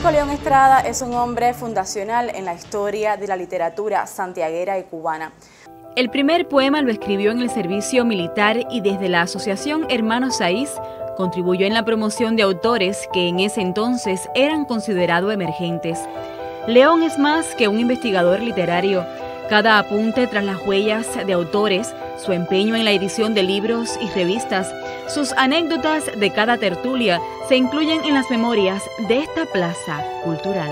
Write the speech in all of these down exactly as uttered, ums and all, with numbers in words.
Francisco León Estrada es un hombre fundacional en la historia de la literatura santiaguera y cubana. El primer poema lo escribió en el servicio militar y desde la Asociación Hermanos Saiz contribuyó en la promoción de autores que en ese entonces eran considerados emergentes. León es más que un investigador literario. Cada apunte tras las huellas de autores, su empeño en la edición de libros y revistas, sus anécdotas de cada tertulia se incluyen en las memorias de esta plaza cultural.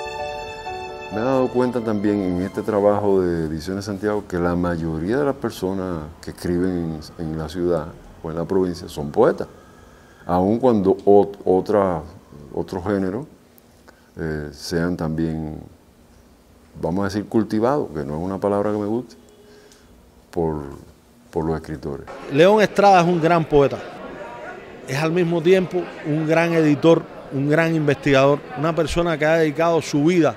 Me he dado cuenta también en este trabajo de Ediciones Santiago que la mayoría de las personas que escriben en, en la ciudad o en la provincia son poetas, aun cuando ot, otra, otros géneros eh, sean también, vamos a decir, cultivados, que no es una palabra que me guste, por, por los escritores. León Estrada es un gran poeta, es al mismo tiempo un gran editor, un gran investigador, una persona que ha dedicado su vida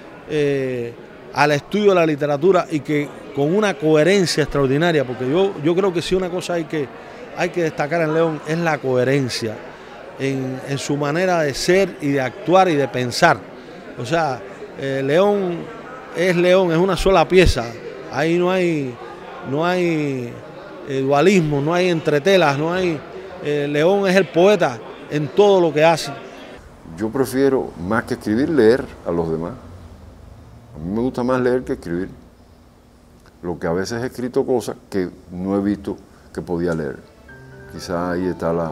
Eh, al estudio de la literatura y que con una coherencia extraordinaria, porque yo, yo creo que si una cosa hay que, hay que destacar en León es la coherencia en, en su manera de ser y de actuar y de pensar. O sea, eh, León es León, es una sola pieza, ahí no hay, no hay eh, dualismo, no hay entretelas, no hay, eh, León es el poeta en todo lo que hace. Yo prefiero, más que escribir, leer a los demás. A mí me gusta más leer que escribir, lo que a veces he escrito cosas que no he visto que podía leer. Quizás ahí está la,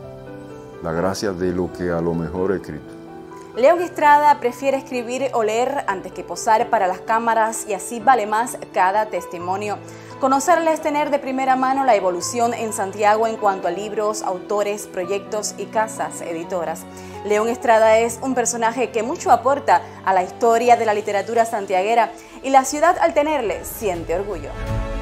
la gracia de lo que a lo mejor he escrito. León Estrada prefiere escribir o leer antes que posar para las cámaras y así vale más cada testimonio. Conocerle es tener de primera mano la evolución en Santiago en cuanto a libros, autores, proyectos y casas editoras. León Estrada es un personaje que mucho aporta a la historia de la literatura santiaguera y la ciudad al tenerle siente orgullo.